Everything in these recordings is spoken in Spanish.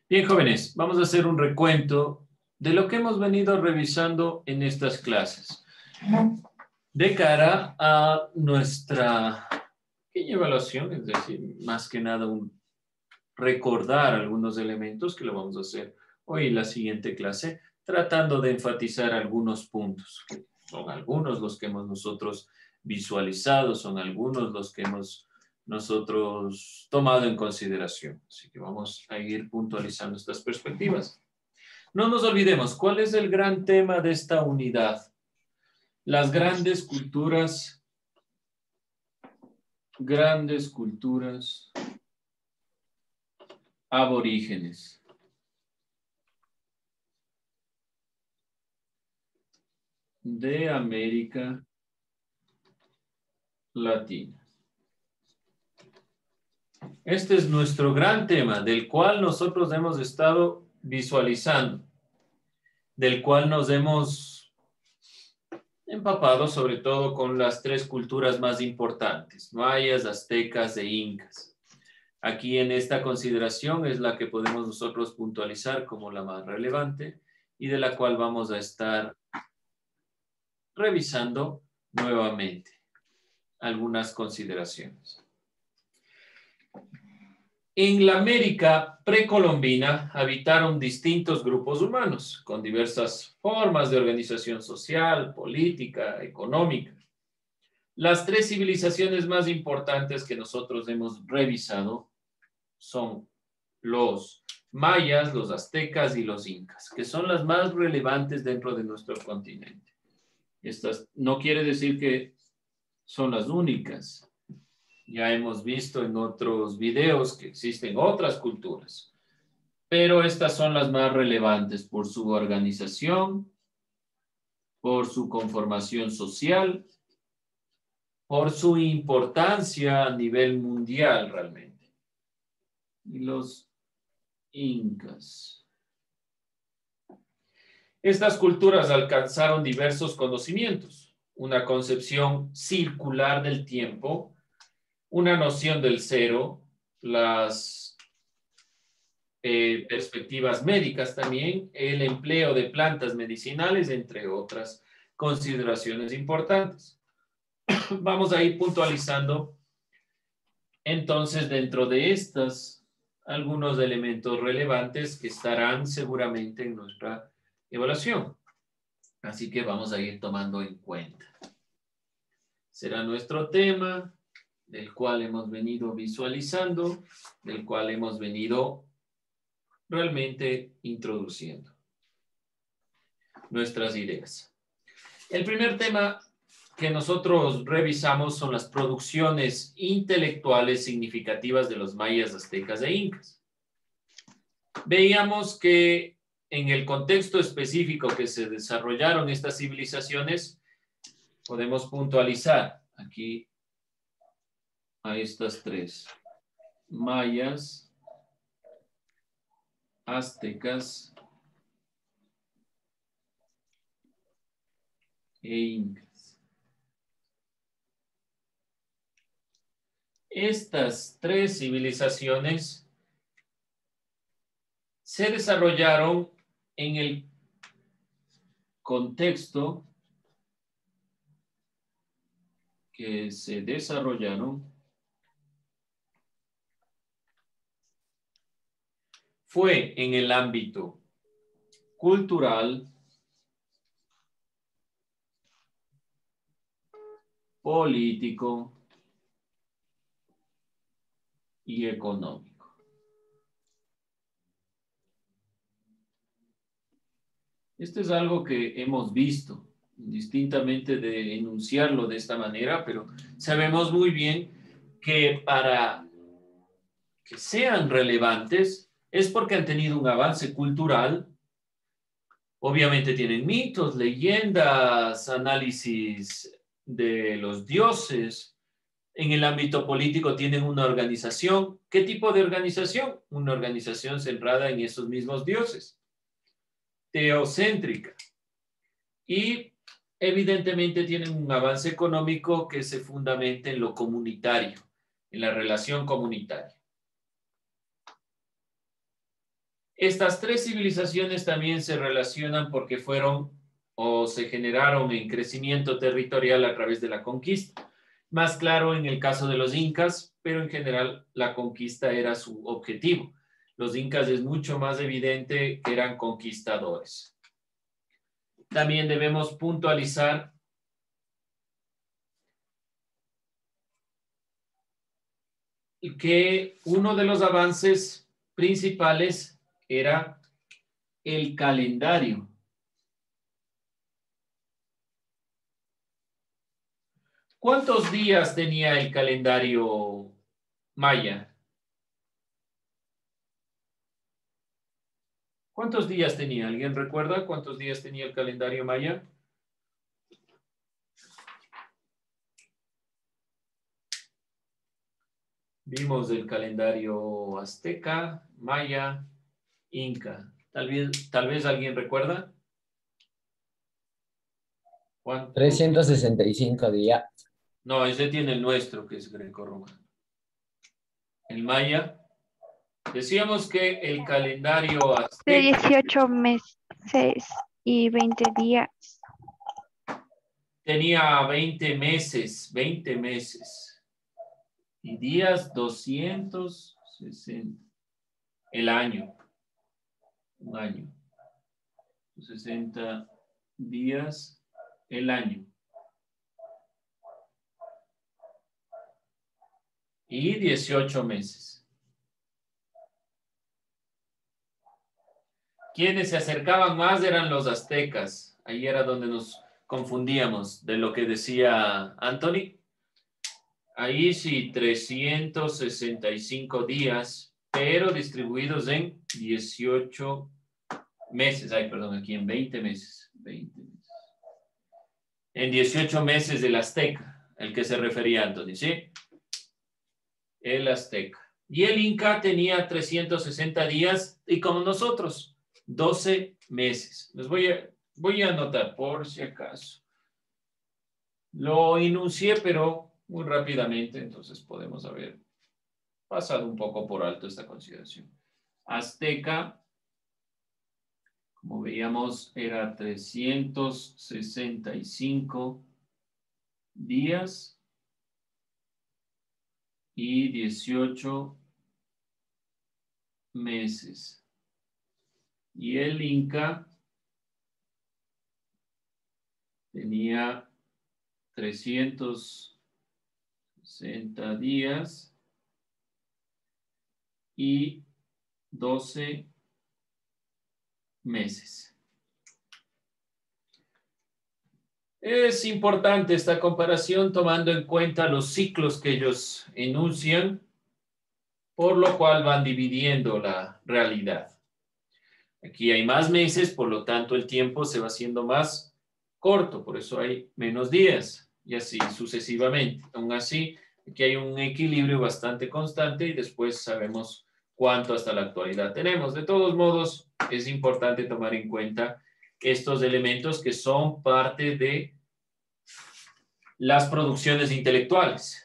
Bien, jóvenes, vamos a hacer un recuento de lo que hemos venido revisando en estas clases de cara a nuestra pequeña evaluación, es decir, más que nada recordar algunos elementos que lo vamos a hacer hoy en la siguiente clase, tratando de enfatizar algunos puntos. Son algunos los que hemos nosotros visualizado, son algunos los que hemos nosotros tomado en consideración. Así que vamos a ir puntualizando estas perspectivas. No nos olvidemos, ¿cuál es el gran tema de esta unidad? Las grandes culturas aborígenes. De América Latina. Este es nuestro gran tema, del cual nosotros hemos estado visualizando, del cual nos hemos empapado sobre todo con las tres culturas más importantes, mayas, aztecas e incas. Aquí en esta consideración es la que podemos nosotros puntualizar como la más relevante y de la cual vamos a estar revisando nuevamente algunas consideraciones. En la América precolombina habitaron distintos grupos humanos con diversas formas de organización social, política, económica. Las tres civilizaciones más importantes que nosotros hemos revisado son los mayas, los aztecas y los incas, que son las más relevantes dentro de nuestro continente. Estas no quiere decir que son las únicas. Ya hemos visto en otros videos que existen otras culturas, pero estas son las más relevantes por su organización, por su conformación social, por su importancia a nivel mundial realmente. Y los incas. Estas culturas alcanzaron diversos conocimientos, una concepción circular del tiempo, una noción del cero, las perspectivas médicas también, el empleo de plantas medicinales, entre otras consideraciones importantes. Vamos a ir puntualizando entonces dentro de estas algunos elementos relevantes que estarán seguramente en nuestra evaluación. Así que vamos a ir tomando en cuenta. Será nuestro tema, del cual hemos venido visualizando, del cual hemos venido realmente introduciendo nuestras ideas. El primer tema que nosotros revisamos son las producciones intelectuales significativas de los mayas, aztecas e incas. Veíamos que en el contexto específico que se desarrollaron estas civilizaciones, podemos puntualizar aquí a estas tres: mayas, aztecas e incas. Estas tres civilizaciones se desarrollaron en el contexto que se desarrollaron fue en el ámbito cultural, político y económico. Esto es algo que hemos visto, indistintamente de enunciarlo de esta manera, pero sabemos muy bien que para que sean relevantes es porque han tenido un avance cultural. Obviamente tienen mitos, leyendas, análisis de los dioses. En el ámbito político tienen una organización. ¿Qué tipo de organización? Una organización centrada en esos mismos dioses, teocéntrica. Y evidentemente tienen un avance económico que se fundamenta en lo comunitario, en la relación comunitaria. Estas tres civilizaciones también se relacionan porque fueron o se generaron en crecimiento territorial a través de la conquista. Más claro en el caso de los incas, pero en general la conquista era su objetivo. Los incas es mucho más evidente que eran conquistadores. También debemos puntualizar que uno de los avances principales era el calendario. ¿Cuántos días tenía el calendario maya? ¿Cuántos días tenía? ¿Alguien recuerda cuántos días tenía el calendario maya? Vimos el calendario azteca, maya, inca. Tal vez alguien recuerda. ¿Cuánto? 365 días. No, ese tiene el nuestro, que es greco-romano. El maya. Decíamos que el calendario De azteca 18 meses y 20 días. tenía 20 meses, y días 260. El año, un año. 60 días, el año. Y 18 meses. Quienes se acercaban más eran los aztecas. Ahí era donde nos confundíamos de lo que decía Anthony. Ahí sí, 365 días, pero distribuidos en 18 meses. Ay, perdón, aquí en 20 meses. 20 meses. En 18 meses del azteca, el que se refería Anthony, ¿sí? El azteca. Y el inca tenía 360 días y como nosotros, 12 meses. Les voy a anotar por si acaso. Lo enuncié, pero muy rápidamente, entonces podemos haber pasado un poco por alto esta consideración. Azteca, como veíamos, era 365 días y 18 meses. Y el inca tenía 360 días y 12 meses. Es importante esta comparación tomando en cuenta los ciclos que ellos enuncian, por lo cual van dividiendo la realidad. Aquí hay más meses, por lo tanto el tiempo se va haciendo más corto, por eso hay menos días y así sucesivamente. Aún así, aquí hay un equilibrio bastante constante y después sabemos cuánto hasta la actualidad tenemos. De todos modos, es importante tomar en cuenta estos elementos que son parte de las producciones intelectuales.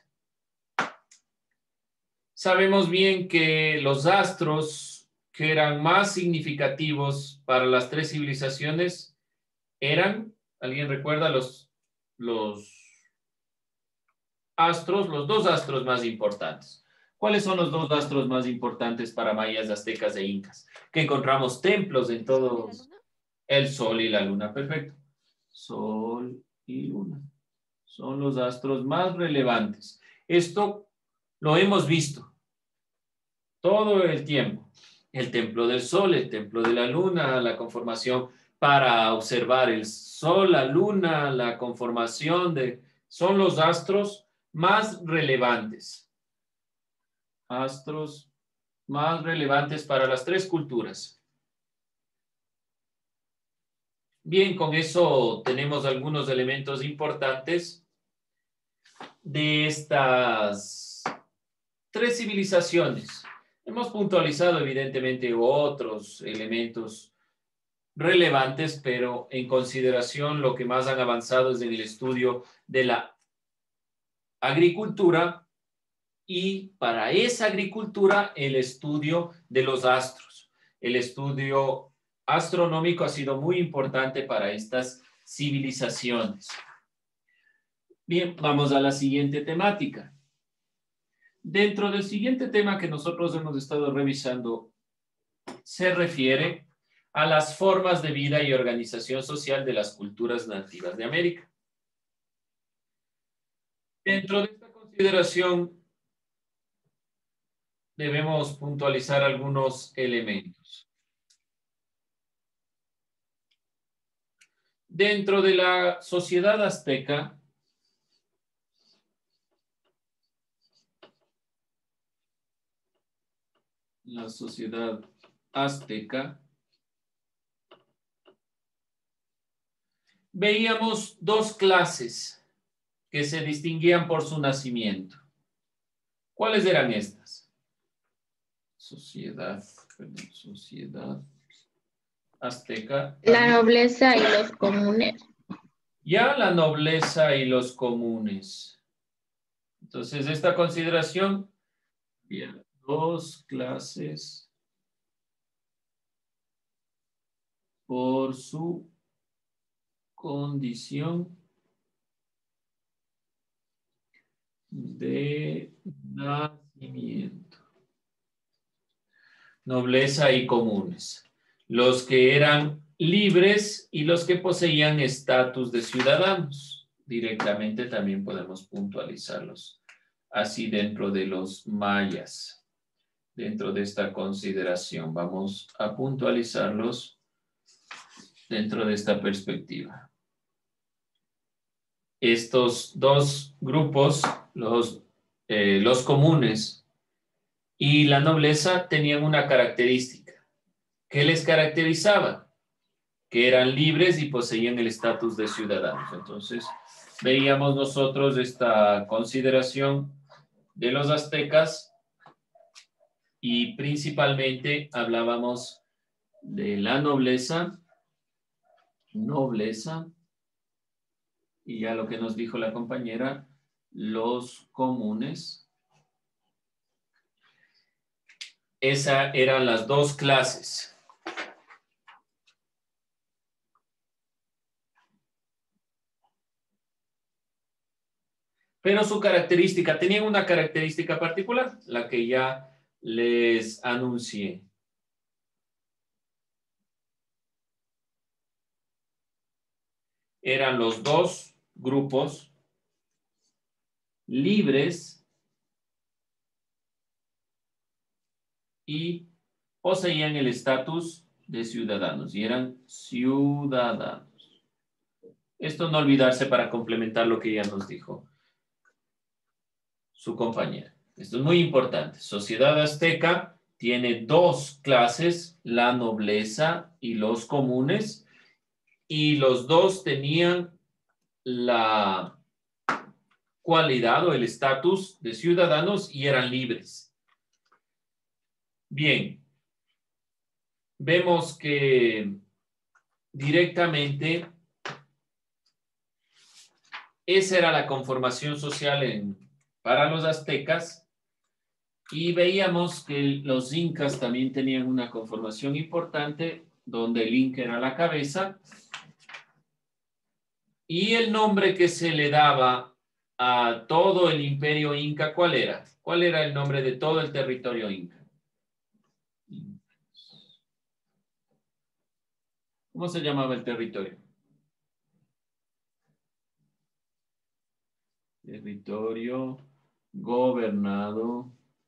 Sabemos bien que los astros que eran más significativos para las tres civilizaciones eran, ¿alguien recuerda los astros, los dos astros más importantes? ¿Cuáles son los dos astros más importantes para mayas, aztecas e incas? Que encontramos templos en todos. El sol y la luna, perfecto. Sol y luna. Son los astros más relevantes. Esto lo hemos visto todo el tiempo. El templo del sol, el templo de la luna, la conformación para observar el sol, la luna, la conformación son los astros más relevantes. Astros más relevantes para las tres culturas. Bien, con eso tenemos algunos elementos importantes de estas tres civilizaciones. Hemos puntualizado evidentemente otros elementos relevantes, pero en consideración lo que más han avanzado es en el estudio de la agricultura y para esa agricultura el estudio de los astros. el estudio astronómico ha sido muy importante para estas civilizaciones. Bien, vamos a la siguiente temática. Dentro del siguiente tema que nosotros hemos estado revisando, se refiere a las formas de vida y organización social de las culturas nativas de América. Dentro de esta consideración, debemos puntualizar algunos elementos. Dentro de la sociedad azteca, veíamos dos clases que se distinguían por su nacimiento. ¿Cuáles eran estas? Sociedad azteca. La nobleza y los comunes. Ya la nobleza y los comunes. Entonces, esta consideración, bien, dos clases por su condición de nacimiento. Nobleza y comunes. Los que eran libres y los que poseían estatus de ciudadanos. Directamente también podemos puntualizarlos así dentro de los mayas. Dentro de esta consideración vamos a puntualizarlos dentro de esta perspectiva. Estos dos grupos, los comunes y la nobleza, tenían una característica. ¿Qué les caracterizaba? Que eran libres y poseían el estatus de ciudadanos. Entonces, veíamos nosotros esta consideración de los aztecas y principalmente hablábamos de la nobleza, y ya lo que nos dijo la compañera, los comunes. Esas eran las dos clases. Pero su característica, tenían una característica particular, la que ya les anuncié. Eran los dos grupos libres y poseían el estatus de ciudadanos y eran ciudadanos. Esto no olvidarse para complementar lo que ya nos dijo su compañera. Esto es muy importante. Sociedad azteca tiene dos clases, la nobleza y los comunes, y los dos tenían la cualidad o el estatus de ciudadanos y eran libres. Bien, vemos que directamente esa era la conformación social para los aztecas, y veíamos que los incas también tenían una conformación importante donde el inca era la cabeza, y el nombre que se le daba a todo el imperio inca, ¿cuál era? ¿Cuál era el nombre de todo el territorio inca? ¿Cómo se llamaba el territorio? Territorio gobernado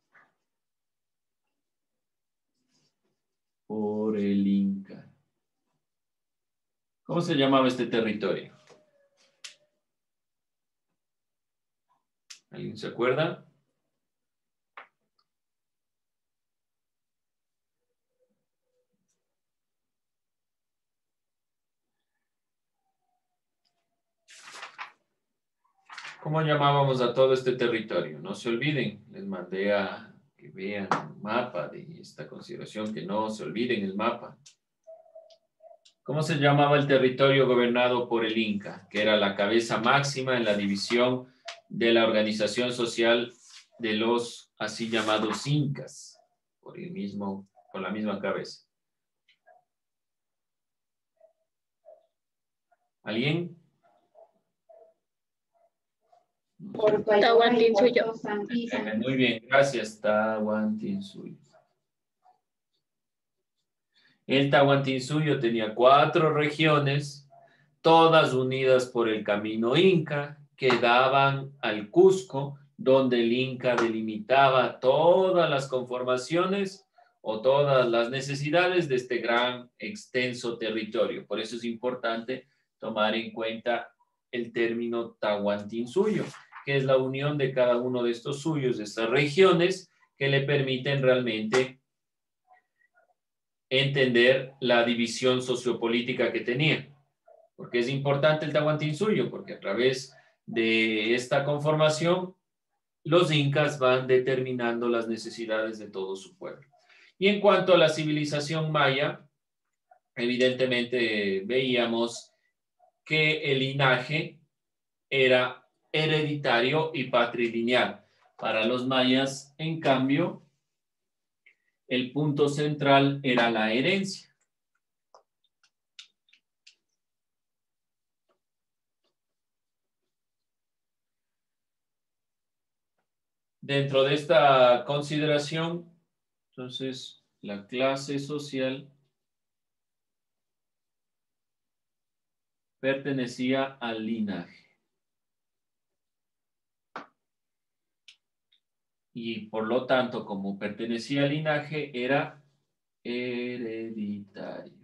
por el Inca. ¿Cómo se llamaba este territorio? ¿Alguien se acuerda? ¿Cómo llamábamos a todo este territorio? No se olviden, les mandé a que vean el mapa de esta consideración, que no se olviden el mapa. ¿Cómo se llamaba el territorio gobernado por el Inca? Que era la cabeza máxima en la división de la organización social de los así llamados incas, por la misma cabeza. ¿Alguien? Tahuantinsuyo. Muy bien, gracias, Tahuantinsuyo. El Tahuantinsuyo tenía 4 regiones, todas unidas por el camino Inca, que daban al Cusco, donde el Inca delimitaba todas las conformaciones o todas las necesidades de este gran, extenso territorio. Por eso es importante tomar en cuenta el término Tahuantinsuyo, que es la unión de cada uno de estos suyos, de estas regiones, que le permiten realmente entender la división sociopolítica que tenía. Porque es importante el Tahuantinsuyo, porque a través de esta conformación, los incas van determinando las necesidades de todo su pueblo. Y en cuanto a la civilización maya, evidentemente veíamos que el linaje era hereditario y patrilineal. Para los mayas, en cambio, el punto central era la herencia. Dentro de esta consideración, entonces, la clase social pertenecía al linaje. Y por lo tanto, como pertenecía al linaje, era hereditario.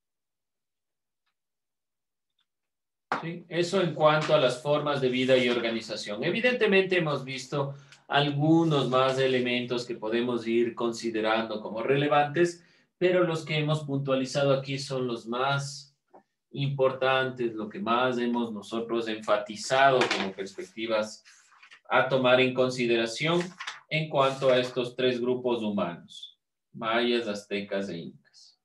¿Sí? Eso en cuanto a las formas de vida y organización. Evidentemente hemos visto algunos más elementos que podemos ir considerando como relevantes, pero los que hemos puntualizado aquí son los más importantes, lo que más hemos nosotros enfatizado como perspectivas a tomar en consideración en cuanto a estos 3 grupos humanos: mayas, aztecas e incas.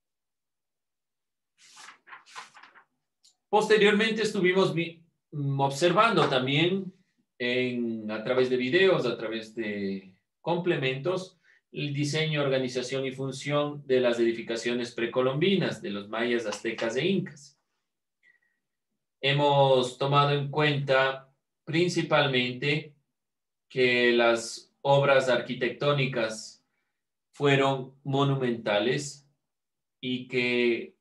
Posteriormente estuvimos observando también a través de videos, a través de complementos, el diseño, organización y función de las edificaciones precolombinas de los mayas, aztecas e incas. Hemos tomado en cuenta principalmente que las obras arquitectónicas fueron monumentales y que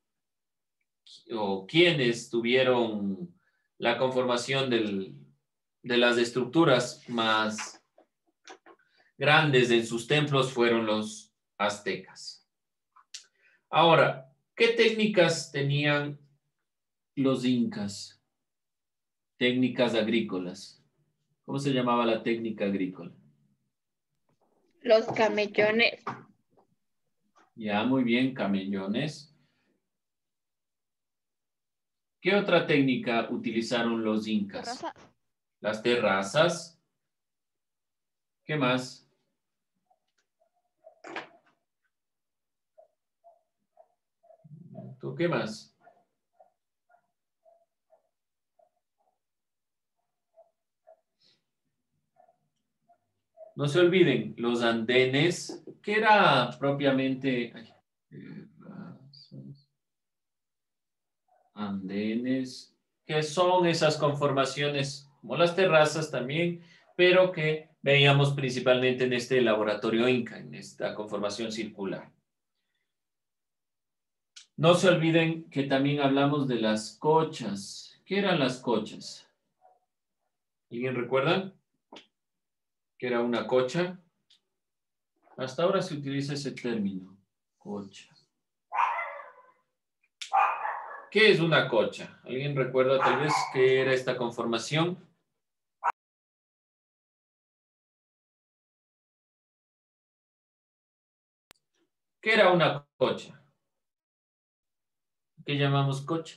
quienes tuvieron la conformación de las estructuras más grandes en sus templos fueron los aztecas. Ahora, ¿qué técnicas tenían los incas? Técnicas agrícolas. ¿Cómo se llamaba la técnica agrícola? Los camellones. Ya, muy bien, camellones. ¿Qué otra técnica utilizaron los incas? Terrazas. Las terrazas. ¿Qué más? ¿Tú qué más? No se olviden, los andenes, que era propiamente... Andenes, que son esas conformaciones como las terrazas también, pero que veíamos principalmente en este laboratorio Inca, en esta conformación circular. No se olviden que también hablamos de las cochas. ¿Qué eran las cochas? ¿Alguien recuerda? ¿Qué era una cocha? Hasta ahora se utiliza ese término, cocha. ¿Qué es una cocha? ¿Alguien recuerda tal vez qué era esta conformación? ¿Qué era una cocha? ¿Qué llamamos cocha?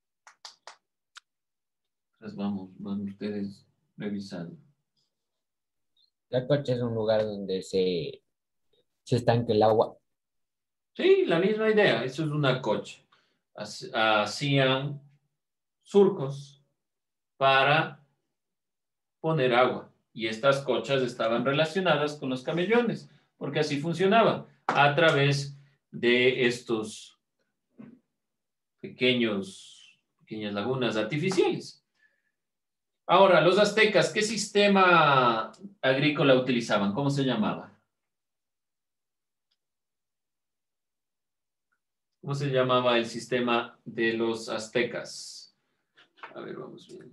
Pues van ustedes revisando. La cocha es un lugar donde se estanca el agua. Sí, la misma idea, eso es una cocha. Hacían surcos para poner agua y estas cochas estaban relacionadas con los camellones, porque así funcionaba a través de estos pequeñas pequeñas lagunas artificiales. Ahora, los aztecas, ¿qué sistema agrícola utilizaban? ¿Cómo se llamaba? ¿Cómo se llamaba el sistema de los aztecas? A ver, vamos viendo.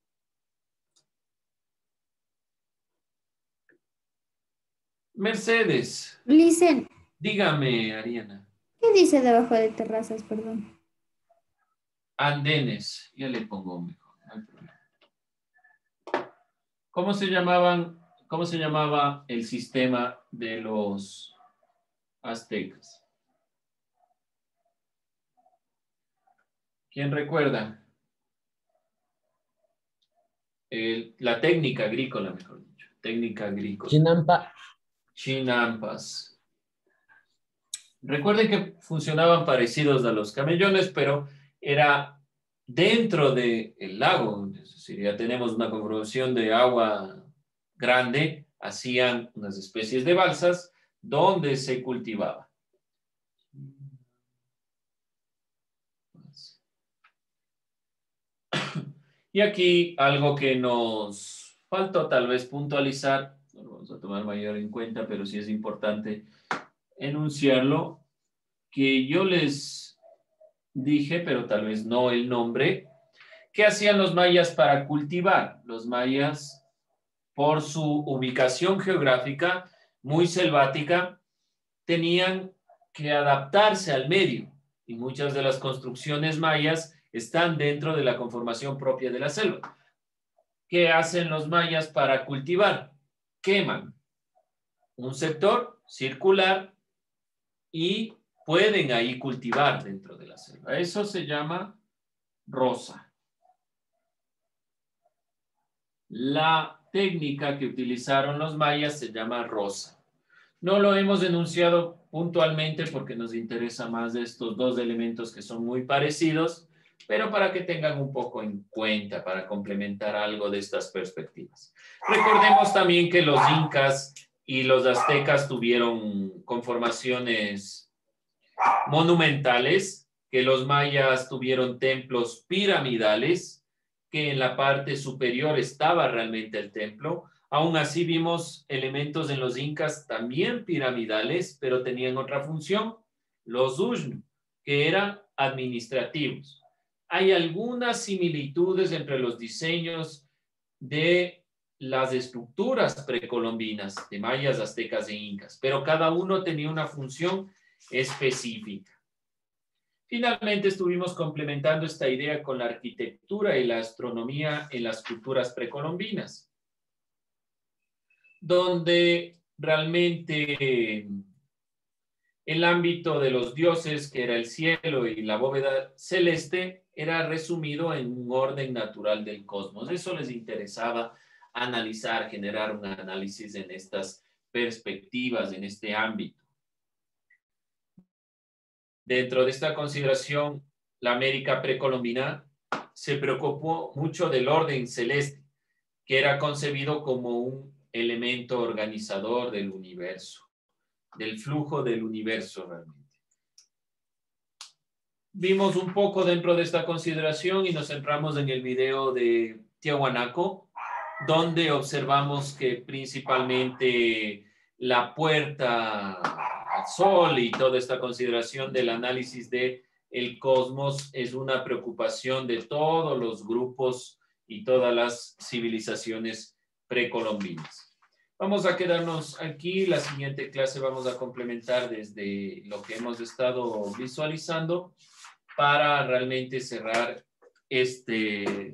Mercedes. Licen, Dígame, Ariana. ¿qué dice debajo de terrazas, perdón? Andenes. Ya le pongo mejor, no hay problema. ¿Cómo se llamaba el sistema de los aztecas? ¿Quién recuerda? La técnica agrícola, mejor dicho. Técnica agrícola. Chinampa. Chinampas. Recuerden que funcionaban parecidos a los camellones, pero era dentro del lago. Es decir, ya tenemos una conformación de agua grande, hacían unas especies de balsas donde se cultivaba. Y aquí algo que nos faltó tal vez puntualizar, no lo vamos a tomar mayor en cuenta, pero sí es importante enunciarlo, que yo les dije, pero tal vez no el nombre, ¿qué hacían los mayas para cultivar? Los mayas, por su ubicación geográfica muy selvática, tenían que adaptarse al medio y muchas de las construcciones mayas están dentro de la conformación propia de la selva. ¿Qué hacen los mayas para cultivar? Queman un sector circular y pueden ahí cultivar dentro de la selva. Eso se llama roza. La técnica que utilizaron los mayas se llama roza. No lo hemos enunciado puntualmente porque nos interesa más de estos dos elementos que son muy parecidos, pero para que tengan un poco en cuenta, para complementar algo de estas perspectivas. Recordemos también que los incas y los aztecas tuvieron conformaciones monumentales, que los mayas tuvieron templos piramidales, que en la parte superior estaba realmente el templo. Aún así vimos elementos en los incas también piramidales, pero tenían otra función, los ushnu, que eran administrativos. Hay algunas similitudes entre los diseños de las estructuras precolombinas de mayas, aztecas e incas, pero cada uno tenía una función específica. Finalmente estuvimos complementando esta idea con la arquitectura y la astronomía en las culturas precolombinas, donde realmente el ámbito de los dioses, que era el cielo y la bóveda celeste, era resumido en un orden natural del cosmos. Eso les interesaba analizar, generar un análisis en estas perspectivas, en este ámbito. Dentro de esta consideración, la América precolombina se preocupó mucho del orden celeste, que era concebido como un elemento organizador del universo, del flujo del universo realmente. Vimos un poco dentro de esta consideración y nos centramos en el video de Tiahuanaco, donde observamos que principalmente la puerta al sol y toda esta consideración del análisis de el cosmos es una preocupación de todos los grupos y todas las civilizaciones precolombinas. Vamos a quedarnos aquí. La siguiente clase vamos a complementar desde lo que hemos estado visualizando para realmente cerrar este,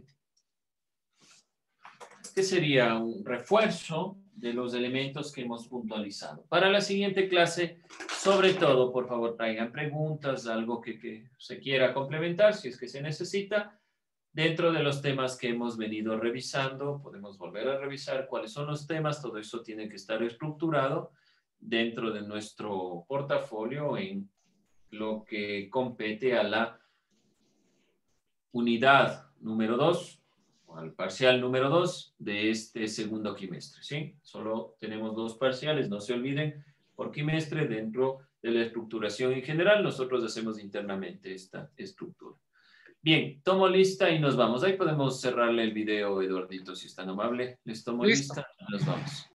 que sería un refuerzo de los elementos que hemos puntualizado. Para la siguiente clase, sobre todo, por favor, traigan preguntas, algo que se quiera complementar, si es que se necesita. Dentro de los temas que hemos venido revisando, podemos volver a revisar cuáles son los temas. Todo eso tiene que estar estructurado dentro de nuestro portafolio en lo que compete a la unidad número 2, o al parcial número 2 de este segundo quimestre, ¿sí? Solo tenemos 2 parciales, no se olviden, por quimestre. Dentro de la estructuración en general, nosotros hacemos internamente esta estructura. Bien, tomo lista y nos vamos. Ahí podemos cerrarle el video, Eduardito, si es tan amable. Les tomo Listo. lista y nos vamos.